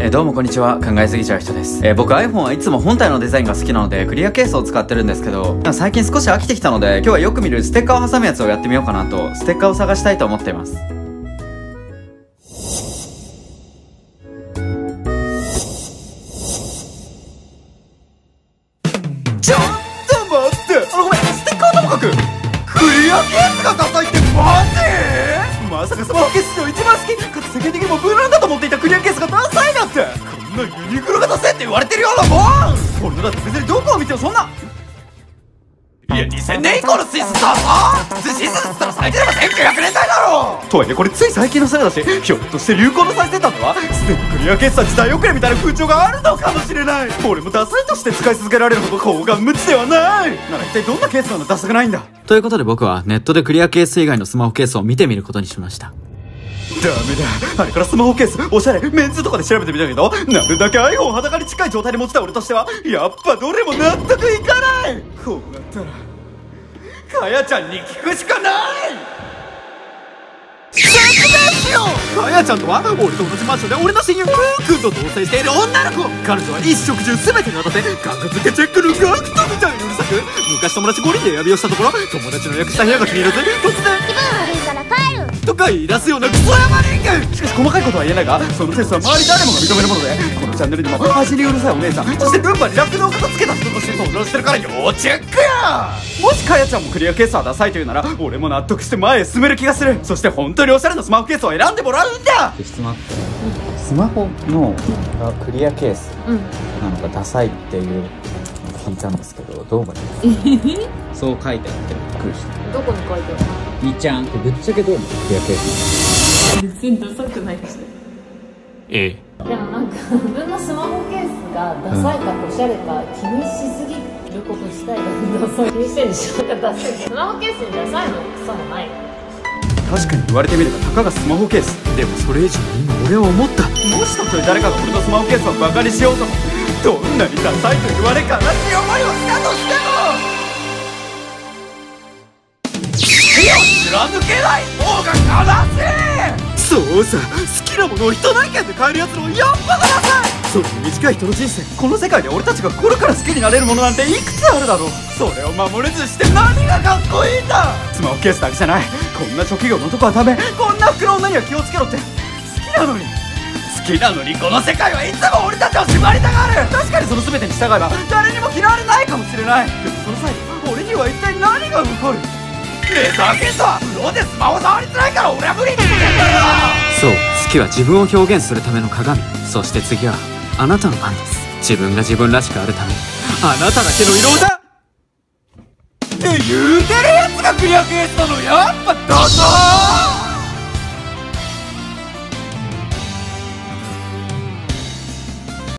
どうもこんにちは。考えすぎちゃう人です。僕 iPhone はいつも本体のデザインが好きなのでクリアケースを使ってるんですけど、最近少し飽きてきたので今日はよく見るステッカーを挟むやつをやってみようかなと、ステッカーを探したいと思っています。ちょっと待って、ごめん、ステッカーともかくクリアケースがダサいってマジ？まさかスマホケースの一番好きかつ世間的にも無難だと思っていたクリアケースがダサいなんて、こんなユニクロがダサいって言われてるようなもん。俺のだって別にどこを見てもそんな、いや2000年以降のスイスダサー。スイスっつったら最低でも1900年代だろ。とはいえこれつい最近のせいだし、ひょっとして流行の最先端ではすでにクリアケースは時代遅れみたいな風潮があるのかもしれない。俺もダサいとして使い続けられるほど高顔無知ではない。なら一体どんなケースなのダサくないんだ。ということで僕はネットでクリアケース以外のスマホケースを見てみることにしました。ダメだ、あれからスマホケースおしゃれメンズとかで調べてみたけど、なるだけ iPhone 裸に近い状態で持ちた俺としてはやっぱどれも納得いかない。こうなったらかやちゃんに聞くしかない。説明しよう。かやちゃんとは俺と同じマンションで俺の親友クー君と同棲している女の子。彼女は一食中全てにわたって格付けチェックのガクトみたいにうるさく、昔友達5人でエアビをしたところ友達の予約した部屋が気に入らず突然気分悪いから帰るとか言い出すようなクソヤバ人間。しかし細かいことは言えないが、そのセンスは周り誰もが認めるもので、このチャンネルにも味にうるさいお姉さん、そしてルンバにラクダを片付けた人として登場してるから要チェックや。もしかやちゃんもクリアケースはダサいというなら俺も納得して前へ進める気がする。そして本当におしゃれなスマホケースを選んでもらうんだ。質問あって、スマホのクリアケースなのがダサいっていうのを聞いたんですけど、どう思いますそう書いてあってびっくりした。 どこに書いてあるの？ 2ちゃんぶっちゃけどう思うクリアケース。 別にダサくないですよ。 でもなんか自分のスマホケースがダサいかおしゃれか気にしすぎること自体がダサい。気にしてるでしょ。なんかダサい。スマホケースにダサいの草もない。 確かに言われてみればたかがスマホケース。でもそれ以上に今俺は思った。もしたとえ誰かが俺のスマホケースをバカにしようとも、どんなにダサいと言われ悲しい思いをしたとしても好きを貫けない方が悲しい。そうさ、好きなものを人の意見で変えるやつのやっぱダサい。そんな短い人の人生、この世界で俺たちが心から好きになれるものなんていくつあるだろう。それを守れずして何がかっこいいんだ。スマホケースだけじゃない、こんな職業の男はダメ、こんな服の女には気をつけろって。好きなのにこの世界はいつも俺たちを縛りたがる。確かにその全てに従えば誰にも嫌われないかもしれない。でもその際俺には一体何が残る。レザーケースはプロでスマホ触りづらいから俺は無理って言ってんだよ。そう、好きは自分を表現するための鏡。そして次はあなたの番です。自分が自分らしくあるため、あなただけの色だって言うてるやつがクリアケースなのやっぱダサー。